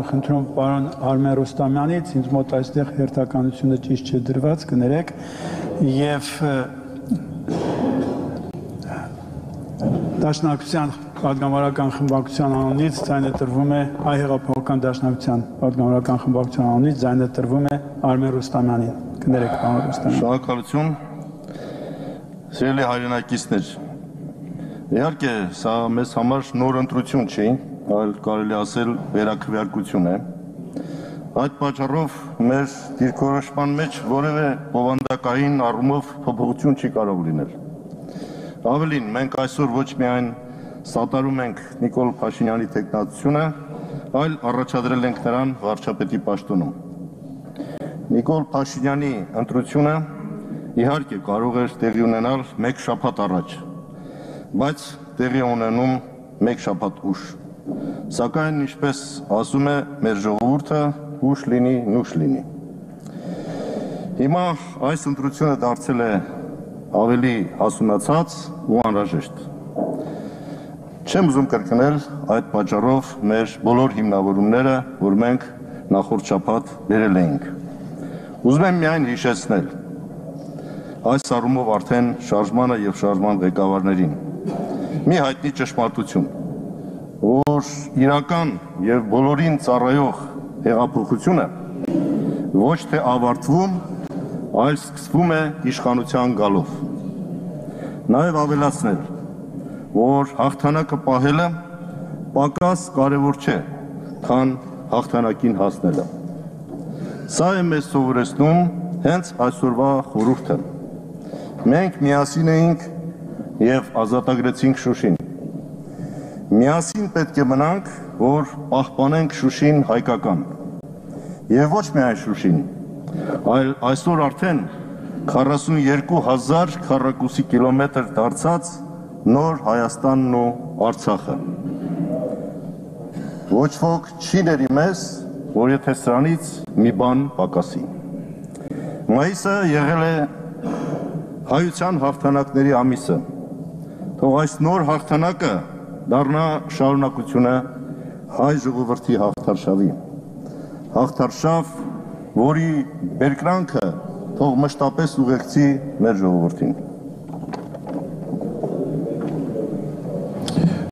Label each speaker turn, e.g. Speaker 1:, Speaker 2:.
Speaker 1: Խնդրում պարոն Արմեն Ռուստամյանից, ինձ մոտ այստեղ հերթականությունը ճիշտ չէ դրված, կներեք, եւ Դաշնակցության պատգամավորական խմբակցության անունից ձայնը տրվում է Հայ հեղափոխական դաշնակցության պատգամավորական խմբակցության անունից ձայնը տրվում է Արմեն Ռուստամյանին, կներեք պարոն Ռուստամյան։
Speaker 2: Շնորհակալություն, սիրելի հայրենակիցներ, իհարկե սա մեզ համար նոր ընտրություն չի, այլ կարելի ասել վերաքվեարկություն է։ Այդ պատճառով մեր դիրքորոշման մեջ որևէ բովանդակային առումով փոփոխություն չի կարող լինել։ Ավելին, մենք այսօր ոչ միայն սատարում ենք Նիկոլ Փաշինյանի թեկնածությունը, այլ առաջադրել ենք նրան վարչապետի պաշտոնում։ Նիկոլ Փաշինյանի ընտրությունը իհարկե կարող էր տեղի ունենալ մեկ շաբաթ առաջ, բայց տեղի ունենում մեկ շաբաթ ուշ։ Սակայն, ինչպես ասում է մեր ժողովուրդը, ուշ լինի, նուշ լինի։ Հիմա այս ընտրությունը դարձել է ավելի հասունացած ու անհրաժեշտ։ Չեմ ուզում կրկնել այդ պատճառով մեր բոլոր հիմնավորումները, որ մենք նախորդ շաբաթ բերել էինք։ Ուզում եմ միայն հիշեցնել այս առումով արդեն շարժմանը եւ շարժման ղեկավարներին մի հայտնի ճշմարտություն, որ իրական եւ բոլորին ծառայող հեղափոխությունը ոչ թե ավարտվում, այլ սկսվում է իշխանության գալով։ Նաեւ ավելացնել, որ հաղթանակը պահելը պակաս կարևոր չէ, քան հաղթանակին հասնելը։ Սա է մեզ սովորեցնում հենց այսօրվա խորհուրդը։ Մենք միասին էինք եւ ազատագրեցինք Շուշին։ Միասին պետք է մնանք, որ պահպանենք Շուշին հայկական։ Եվ ոչ միայն Շուշին, այլ այսօր արդեն 42,000 քառակուսի կիլոմետր դարձած նոր Հայաստանն ու Արցախը։ Ոչ ոք չի ների մեզ, որ եթե սրանից մի բան պակասի։ Մայիսը եղել է հայության հաղթանակների ամիսը։ Թող այս նոր հաղթանակը դառնա շարունակությունը հայ ժողովրդի հաղթարշավի։ Հաղթարշավ, որի բերկրանքը թող մշտապես ուղեկցի մեր ժողովրդին։